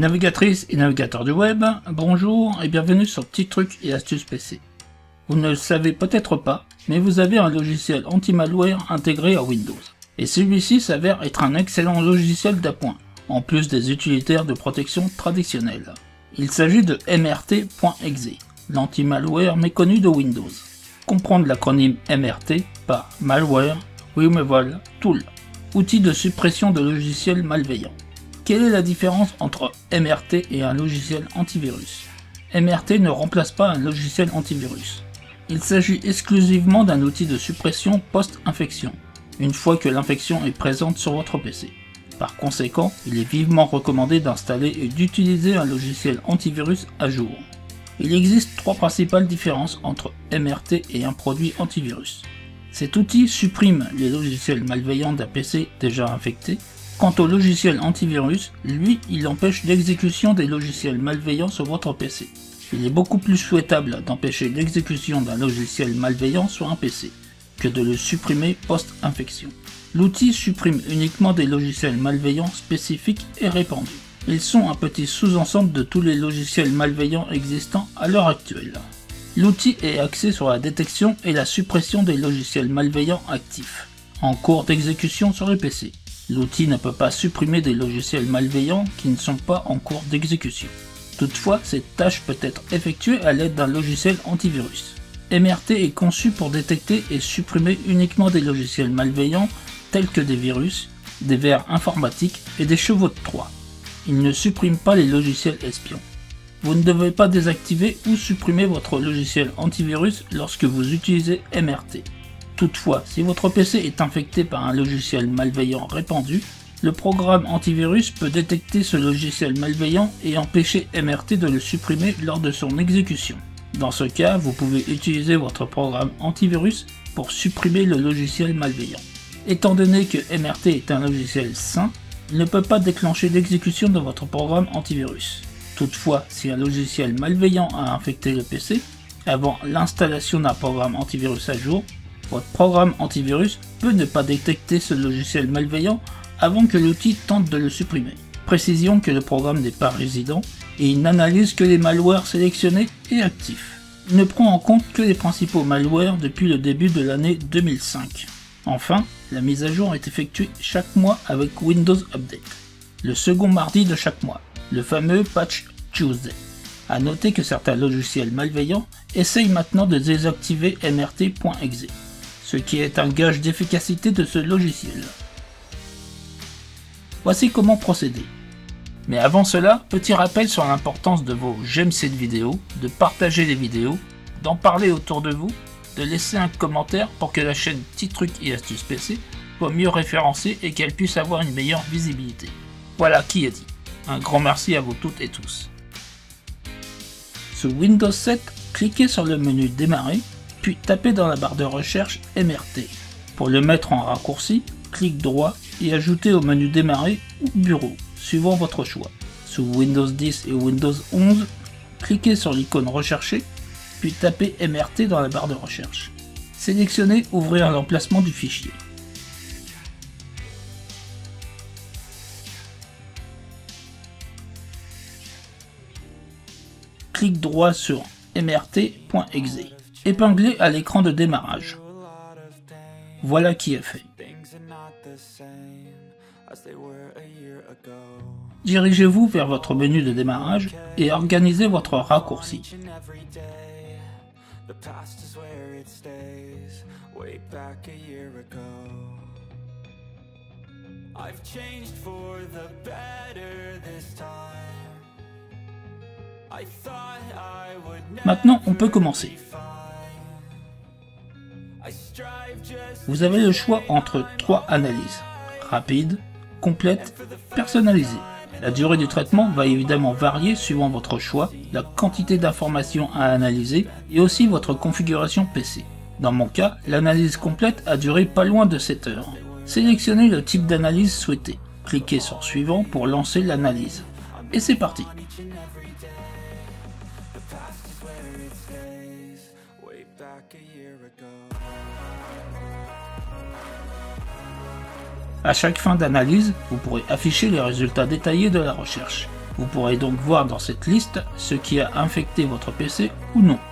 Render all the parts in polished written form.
Navigatrices et navigateurs du web, bonjour et bienvenue sur Petits Trucs et Astuces PC. Vous ne le savez peut-être pas, mais vous avez un logiciel anti-malware intégré à Windows. Et celui-ci s'avère être un excellent logiciel d'appoint, en plus des utilitaires de protection traditionnels. Il s'agit de MRT.exe, l'anti-malware méconnu de Windows. Comprendre l'acronyme MRT par Malware Removal Tool, outil de suppression de logiciels malveillants. Quelle est la différence entre MRT et un logiciel antivirus? MRT ne remplace pas un logiciel antivirus. Il s'agit exclusivement d'un outil de suppression post-infection, une fois que l'infection est présente sur votre PC. Par conséquent, il est vivement recommandé d'installer et d'utiliser un logiciel antivirus à jour. Il existe trois principales différences entre MRT et un produit antivirus. Cet outil supprime les logiciels malveillants d'un PC déjà infecté. Quant au logiciel antivirus, lui, il empêche l'exécution des logiciels malveillants sur votre PC. Il est beaucoup plus souhaitable d'empêcher l'exécution d'un logiciel malveillant sur un PC, que de le supprimer post-infection. L'outil supprime uniquement des logiciels malveillants spécifiques et répandus. Ils sont un petit sous-ensemble de tous les logiciels malveillants existants à l'heure actuelle. L'outil est axé sur la détection et la suppression des logiciels malveillants actifs, en cours d'exécution sur le PC. L'outil ne peut pas supprimer des logiciels malveillants qui ne sont pas en cours d'exécution. Toutefois, cette tâche peut être effectuée à l'aide d'un logiciel antivirus. MRT est conçu pour détecter et supprimer uniquement des logiciels malveillants tels que des virus, des vers informatiques et des chevaux de Troie. Il ne supprime pas les logiciels espions. Vous ne devez pas désactiver ou supprimer votre logiciel antivirus lorsque vous utilisez MRT. Toutefois, si votre PC est infecté par un logiciel malveillant répandu, le programme antivirus peut détecter ce logiciel malveillant et empêcher MRT de le supprimer lors de son exécution. Dans ce cas, vous pouvez utiliser votre programme antivirus pour supprimer le logiciel malveillant. Étant donné que MRT est un logiciel sain, il ne peut pas déclencher l'exécution de votre programme antivirus. Toutefois, si un logiciel malveillant a infecté le PC, avant l'installation d'un programme antivirus à jour, votre programme antivirus peut ne pas détecter ce logiciel malveillant avant que l'outil tente de le supprimer. Précision que le programme n'est pas résident et il n'analyse que les malwares sélectionnés et actifs. Il ne prend en compte que les principaux malwares depuis le début de l'année 2005. Enfin, la mise à jour est effectuée chaque mois avec Windows Update, le second mardi de chaque mois, le fameux Patch Tuesday. A noter que certains logiciels malveillants essayent maintenant de désactiver MRT.exe, ce qui est un gage d'efficacité de ce logiciel. Voici comment procéder. Mais avant cela, petit rappel sur l'importance de vos j'aime cette vidéo, de partager les vidéos, d'en parler autour de vous, de laisser un commentaire pour que la chaîne Petits Trucs et Astuces PC soit mieux référencée et qu'elle puisse avoir une meilleure visibilité. Voilà qui est dit. Un grand merci à vous toutes et tous. Sous Windows 7, cliquez sur le menu Démarrer, puis tapez dans la barre de recherche MRT. Pour le mettre en raccourci, clic droit et ajoutez au menu Démarrer ou Bureau, suivant votre choix. Sous Windows 10 et Windows 11, cliquez sur l'icône Rechercher, puis tapez MRT dans la barre de recherche. Sélectionnez Ouvrir l'emplacement du fichier. Clic droit sur MRT.exe. Épinglez à l'écran de démarrage. Voilà qui est fait. Dirigez-vous vers votre menu de démarrage et organisez votre raccourci. Maintenant, on peut commencer. Vous avez le choix entre trois analyses: rapide, complète, personnalisée. La durée du traitement va évidemment varier suivant votre choix, la quantité d'informations à analyser et aussi votre configuration PC. Dans mon cas, l'analyse complète a duré pas loin de 7 heures. Sélectionnez le type d'analyse souhaité. Cliquez sur Suivant pour lancer l'analyse. Et c'est parti! À chaque fin d'analyse, vous pourrez afficher les résultats détaillés de la recherche. Vous pourrez donc voir dans cette liste ce qui a infecté votre PC ou non.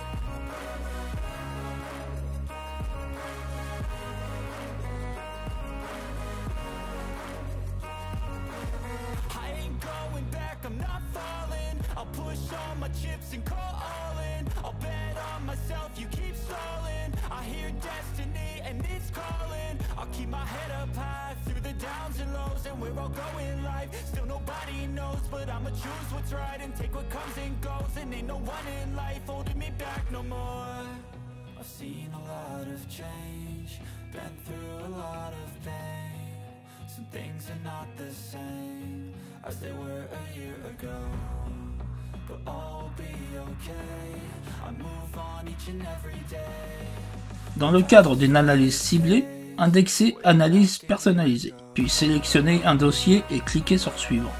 Choose what's right and take what comes and goes, and ain't no one in life holding me back no more. I've seen a lot of change, been through a lot of pain. Some things are not the same as they were a year ago, but all will be okay. I move on each and every day. Dans le cadre d'une analyse ciblée, indexez Analyse personnalisée, puis sélectionnez un dossier et cliquez sur Suivant.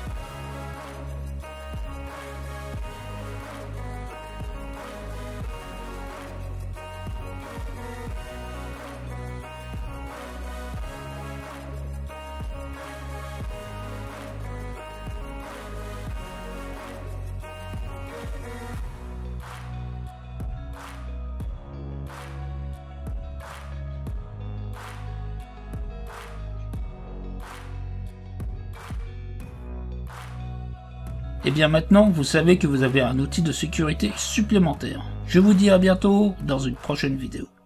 Et bien maintenant, vous savez que vous avez un outil de sécurité supplémentaire. Je vous dis à bientôt dans une prochaine vidéo.